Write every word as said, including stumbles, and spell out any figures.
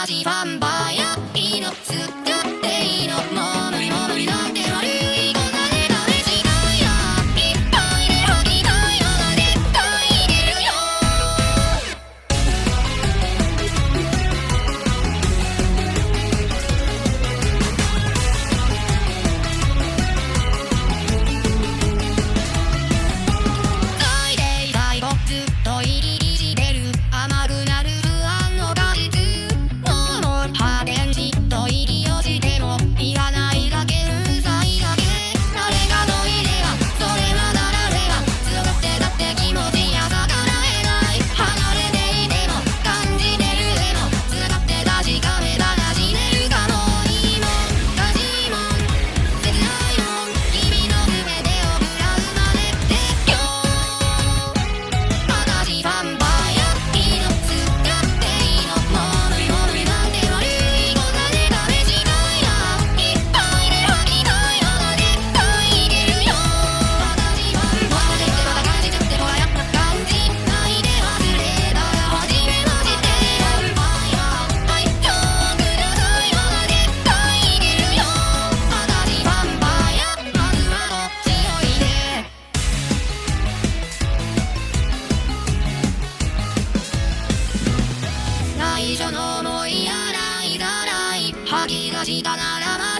私ヴァンパイアいいの作っていいのもう無理もう無理なんて悪いことでダメしないやいっぱいで吐きたいなら絶対いけるよ最低最後ずっと入りしてる甘くなる不安の果実もう破電しと入りをしてもいらないだけうるさいだけ誰かのいればそれは誰が強くてだって気持ちや逆らえない離れていても感じてるでも繋がって確かめたら死ねるかもいいもん悲しいもん切ないもん君の全てを食らうまでって今日私ヴァンパイアいいの作っていいのもう無理もう無理なんて悪いことでダメしないないっぱいで吐きたいなら絶対いけるよ私ヴァンパイアでまた感じちゃってほらやっぱ感じないで忘れたら初めましてヴァンパイアはい今日くださいなら絶対いけるよ私ヴァンパイアまずはこっちおいで内緒の思い洗いざらい吐き出したならば